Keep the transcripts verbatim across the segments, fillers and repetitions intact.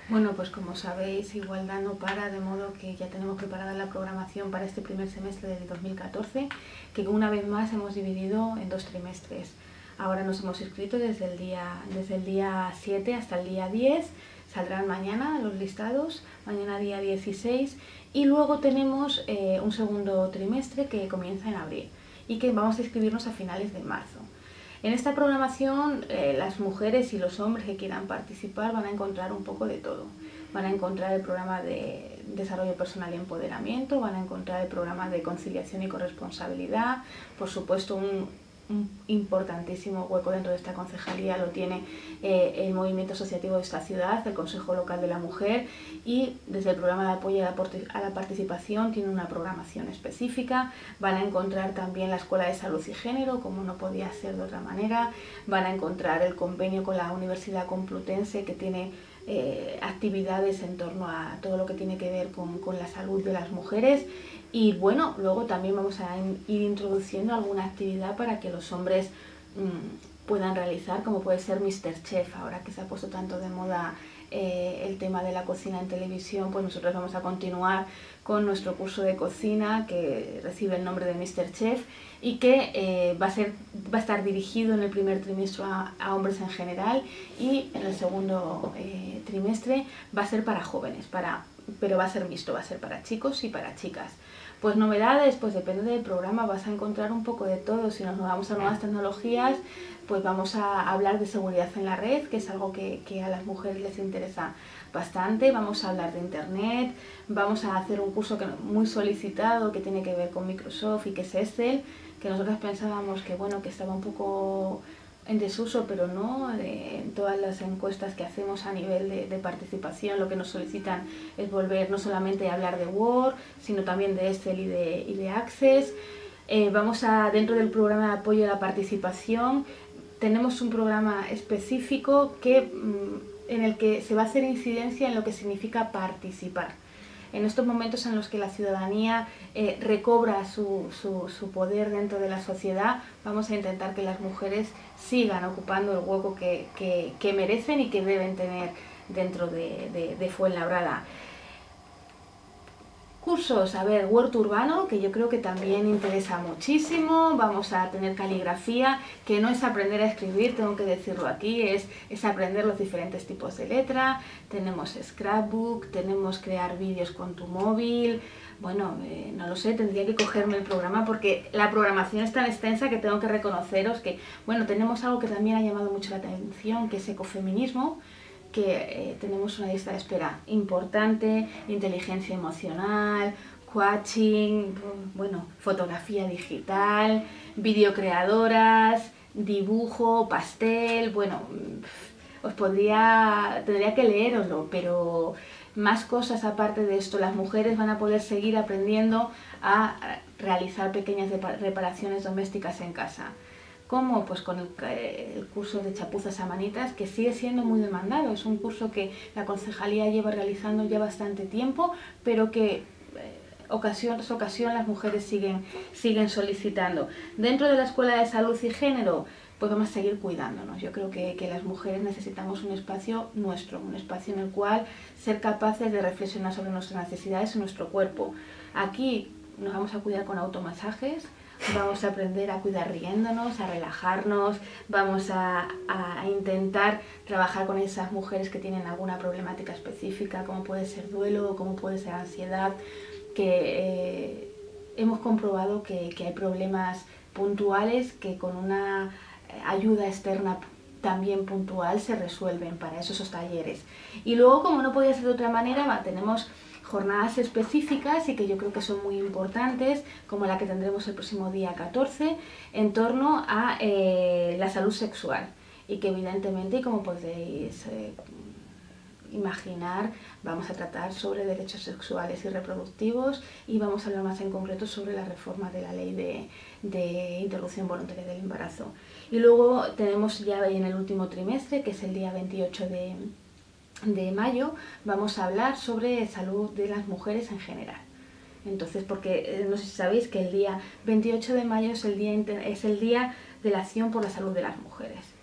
Bueno, pues como sabéis, Igualdad no para, de modo que ya tenemos preparada la programación para este primer semestre del dos mil catorce, que una vez más hemos dividido en dos trimestres. Ahora nos hemos inscrito desde el día, desde el día siete hasta el día diez, saldrán mañana los listados, mañana día dieciséis, y luego tenemos eh, un segundo trimestre que comienza en abril y que vamos a inscribirnos a finales de marzo. En esta programación eh, las mujeres y los hombres que quieran participar van a encontrar un poco de todo. Van a encontrar el programa de desarrollo personal y empoderamiento, van a encontrar el programa de conciliación y corresponsabilidad, por supuesto un, un importantísimo hueco dentro de esta concejalía lo tiene eh, el movimiento asociativo de esta ciudad, el Consejo Local de la Mujer, y desde el programa de apoyo a la participación tiene una programación específica. Van a encontrar también la Escuela de Salud y Género, como no podía ser de otra manera. Van a encontrar el convenio con la Universidad Complutense, que tiene eh, actividades en torno a todo lo que tiene que ver con, con la salud de las mujeres. Y bueno, luego también vamos a ir introduciendo alguna actividad para que los hombres mmm, puedan realizar, como puede ser míster Chef. Ahora que se ha puesto tanto de moda eh, el tema de la cocina en televisión, pues nosotros vamos a continuar con nuestro curso de cocina que recibe el nombre de míster Chef y que eh, va, a ser, va a estar dirigido en el primer trimestre a, a hombres en general, y en el segundo eh, trimestre va a ser para jóvenes, para, pero va a ser mixto, va a ser para chicos y para chicas. Pues novedades, pues depende del programa, vas a encontrar un poco de todo. Si nos vamos a nuevas tecnologías, pues vamos a hablar de seguridad en la red, que es algo que, que a las mujeres les interesa bastante. Vamos a hablar de internet, vamos a hacer un curso que, muy solicitado, que tiene que ver con Microsoft y que es Excel, que nosotros pensábamos que bueno, que estaba un poco en desuso, pero no. En todas las encuestas que hacemos a nivel de, de participación, lo que nos solicitan es volver no solamente a hablar de Word, sino también de Excel y de, y de Access. Eh, vamos a, dentro del programa de apoyo a la participación, tenemos un programa específico que, mm, en el que se va a hacer incidencia en lo que significa participar. En estos momentos en los que la ciudadanía eh, recobra su, su, su poder dentro de la sociedad, vamos a intentar que las mujeres sigan ocupando el hueco que, que, que merecen y que deben tener dentro de, de, de Fuenlabrada. Cursos, a ver, huerto urbano, que yo creo que también interesa muchísimo. Vamos a tener caligrafía, que no es aprender a escribir, tengo que decirlo aquí, es, es aprender los diferentes tipos de letra. Tenemos scrapbook, tenemos crear vídeos con tu móvil. Bueno, eh, no lo sé, tendría que cogerme el programa porque la programación es tan extensa que tengo que reconoceros que, bueno, tenemos algo que también ha llamado mucho la atención, que es ecofeminismo, que eh, tenemos una lista de espera importante, inteligencia emocional, coaching, bueno, fotografía digital, videocreadoras, dibujo, pastel. Bueno, os podría, tendría que leeroslo, pero más cosas aparte de esto. Las mujeres van a poder seguir aprendiendo a realizar pequeñas reparaciones domésticas en casa. ¿Cómo? Pues con el, el curso de chapuzas a manitas, que sigue siendo muy demandado. Es un curso que la concejalía lleva realizando ya bastante tiempo, pero que eh, ocasión tras ocasión las mujeres siguen, siguen solicitando. Dentro de la Escuela de Salud y Género, pues vamos a seguir cuidándonos. Yo creo que, que las mujeres necesitamos un espacio nuestro, un espacio en el cual ser capaces de reflexionar sobre nuestras necesidades y nuestro cuerpo. Aquí nos vamos a cuidar con automasajes, vamos a aprender a cuidar riéndonos, a relajarnos, vamos a, a intentar trabajar con esas mujeres que tienen alguna problemática específica, como puede ser duelo o como puede ser ansiedad, que eh, hemos comprobado que, que hay problemas puntuales que con una ayuda externa también puntual se resuelven. Para eso esos talleres. Y luego, como no podía ser de otra manera, tenemos jornadas específicas y que yo creo que son muy importantes, como la que tendremos el próximo día catorce, en torno a eh, la salud sexual, y que evidentemente, como podéis eh, imaginar, vamos a tratar sobre derechos sexuales y reproductivos, y vamos a hablar más en concreto sobre la reforma de la ley de, de interrupción voluntaria del embarazo. Y luego tenemos ya en el último trimestre, que es el día veintiocho de de mayo, vamos a hablar sobre salud de las mujeres en general. Entonces, porque no sé si sabéis que el día veintiocho de mayo es el día, es el día de la acción por la salud de las mujeres.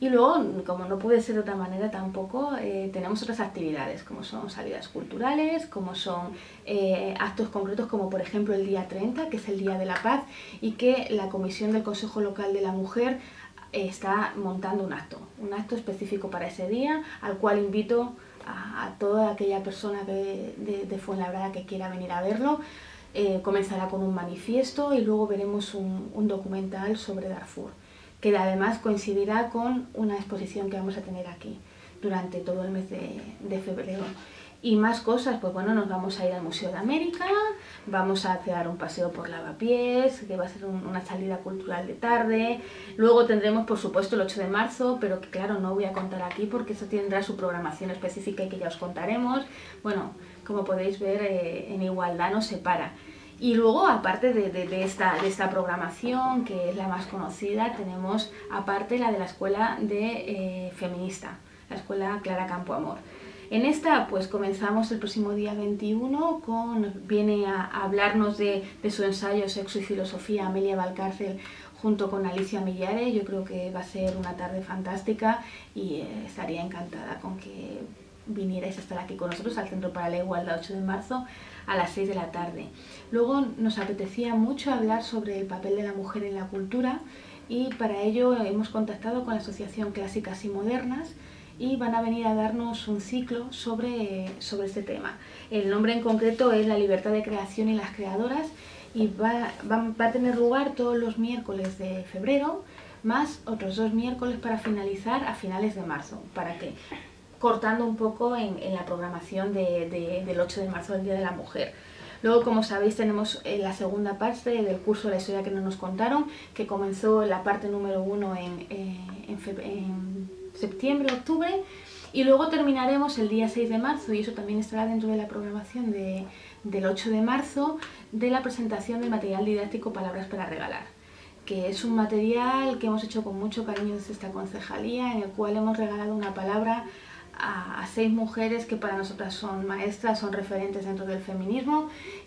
Y luego, como no puede ser de otra manera tampoco, eh, tenemos otras actividades, como son salidas culturales, como son eh, actos concretos, como por ejemplo el día treinta, que es el Día de la Paz, y que la Comisión del Consejo Local de la Mujer eh, está montando un acto, un acto específico para ese día, al cual invito a, a toda aquella persona de, de, de Fuenlabrada que quiera venir a verlo. Eh, comenzará con un manifiesto y luego veremos un, un documental sobre Darfur, que además coincidirá con una exposición que vamos a tener aquí durante todo el mes de, de febrero. Y más cosas, pues bueno, nos vamos a ir al Museo de América, vamos a hacer un paseo por Lavapiés, que va a ser un, una salida cultural de tarde. Luego tendremos, por supuesto, el ocho de marzo, pero que claro, no voy a contar aquí porque eso tendrá su programación específica y que ya os contaremos. Bueno, como podéis ver, eh, en Igualdad no se para. Y luego, aparte de, de, de, esta, de esta programación, que es la más conocida, tenemos aparte la de la Escuela de eh, Feminista, la Escuela Clara Campoamor. En esta, pues comenzamos el próximo día veintiuno, con, viene a, a hablarnos de, de su ensayo Sexo y Filosofía Amelia Valcárcel junto con Alicia Millares. Yo creo que va a ser una tarde fantástica y eh, estaría encantada con que vinierais a estar aquí con nosotros al Centro para la Igualdad ocho de marzo a las seis de la tarde. Luego nos apetecía mucho hablar sobre el papel de la mujer en la cultura y para ello hemos contactado con la Asociación Clásicas y Modernas y van a venir a darnos un ciclo sobre, sobre este tema. El nombre en concreto es La libertad de creación y las creadoras y va, va, va a tener lugar todos los miércoles de febrero, más otros dos miércoles para finalizar a finales de marzo, para que cortando un poco en, en la programación de, de, del ocho de marzo, el Día de la Mujer. Luego, como sabéis, tenemos eh, la segunda parte del curso La historia que no nos contaron, que comenzó la parte número uno en, eh, en, en septiembre, octubre, y luego terminaremos el día seis de marzo, y eso también estará dentro de la programación de, del ocho de marzo, de la presentación del material didáctico Palabras para regalar, que es un material que hemos hecho con mucho cariño desde esta concejalía, en el cual hemos regalado una palabra a, a seis mujeres que para nosotras son maestras, son referentes dentro del feminismo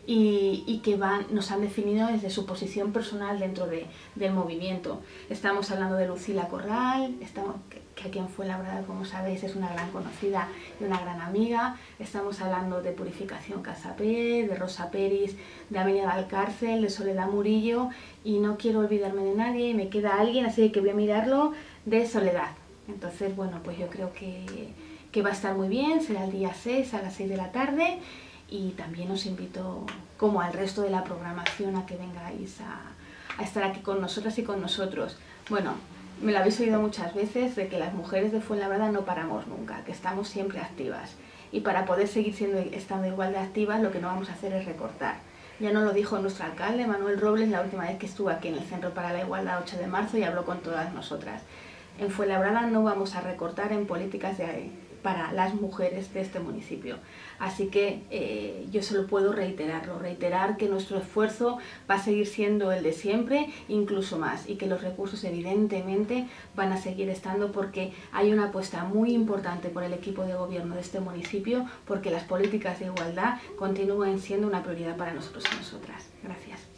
y, y que van, nos han definido desde su posición personal dentro de, del movimiento. Estamos hablando de Lucila Corral, estamos, que, que aquí en Fuenlabrada, como sabéis, es una gran conocida y una gran amiga. Estamos hablando de Purificación Casapé, de Rosa Peris, de Amelia Valcárcel, de Soledad Murillo, y no quiero olvidarme de nadie, me queda alguien, así que voy a mirarlo, de Soledad. Entonces, bueno, pues yo creo que, que va a estar muy bien, será el día seis a las seis de la tarde y también os invito, como al resto de la programación, a que vengáis a, a estar aquí con nosotras y con nosotros. Bueno, me lo habéis oído muchas veces de que las mujeres de Fuenlabrada no paramos nunca, que estamos siempre activas y para poder seguir siendo, estando igual de activas lo que no vamos a hacer es recortar. Ya nos lo dijo nuestro alcalde, Manuel Robles, la última vez que estuvo aquí en el Centro para la Igualdad ocho de marzo y habló con todas nosotras. En Fuenlabrada no vamos a recortar en políticas de, para las mujeres de este municipio. Así que eh, yo solo puedo reiterarlo, reiterar que nuestro esfuerzo va a seguir siendo el de siempre, incluso más, y que los recursos evidentemente van a seguir estando porque hay una apuesta muy importante por el equipo de gobierno de este municipio porque las políticas de igualdad continúen siendo una prioridad para nosotros y nosotras. Gracias.